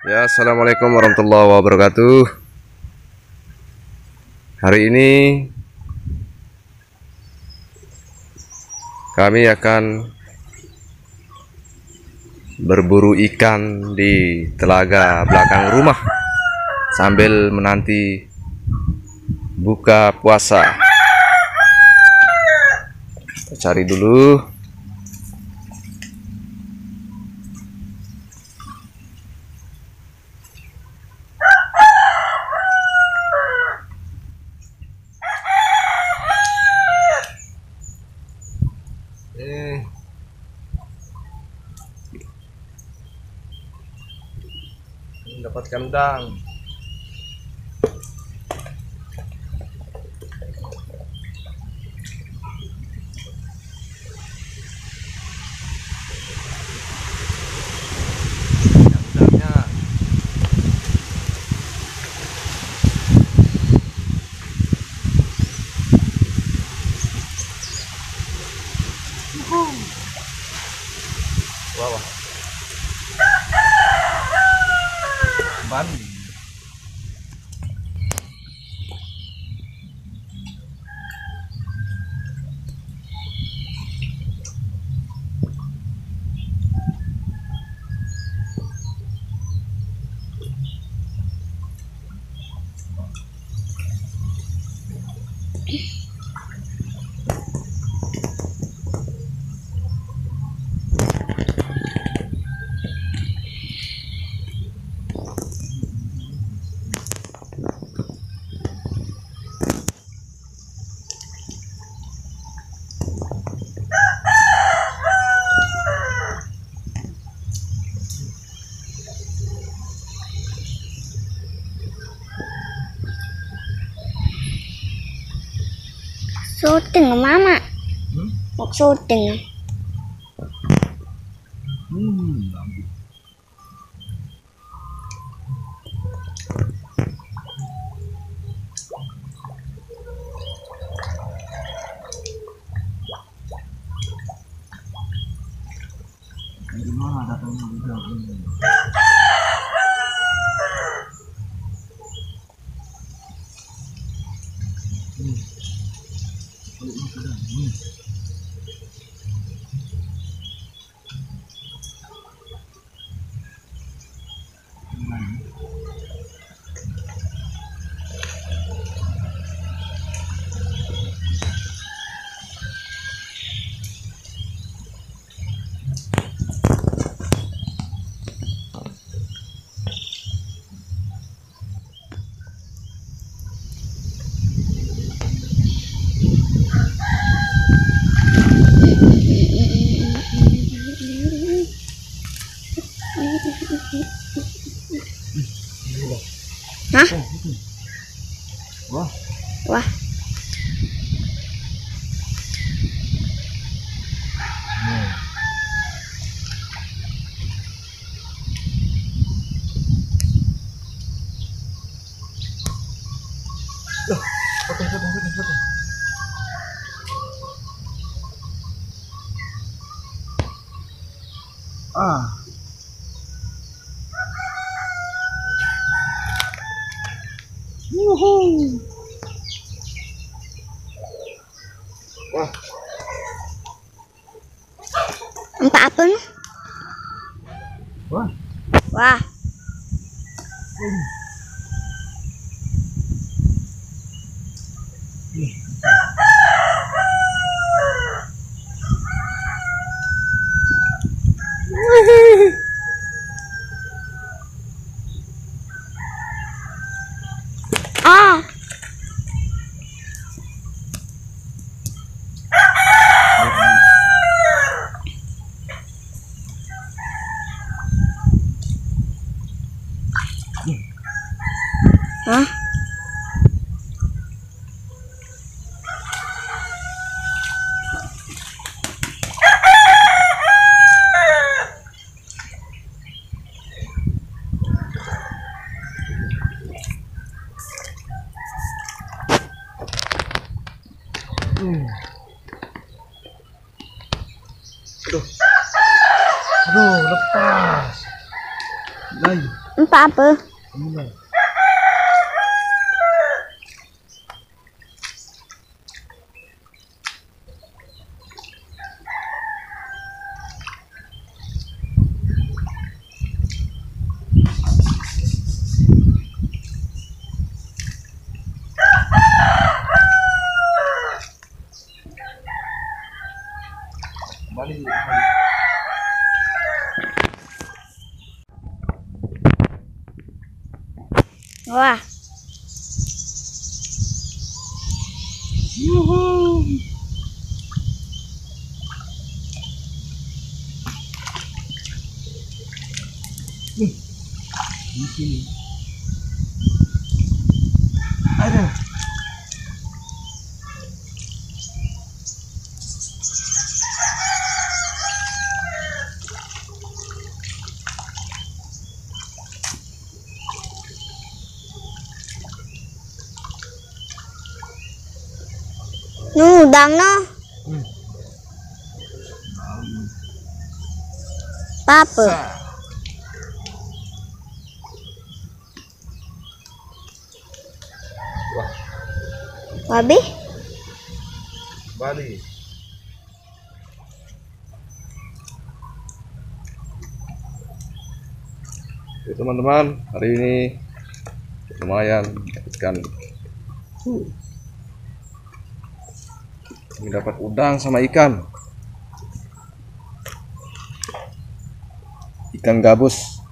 Ya, assalamualaikum warahmatullahi wabarakatuh. Hari ini kami akan berburu ikan di telaga belakang rumah sambil menanti buka puasa. Kita cari dulu. Dapat kandang. Kandangnya. Wah. Banding. Syuting mama. Mau syuting. Dari mana datangnya udah ini? Hah? Wah. Wah. Potong. Ah. Wah. Empat apa nih? Wah. Wah. Ah. Hah? Aduh, lepas. Lagi. Empat apa? Ini. Kembali. Wah. Di sini. Ada. Udang no. Apa? Wabi? Bali. Oke teman-teman, hari ini lumayan ikan. Ini dapat udang sama ikan gabus.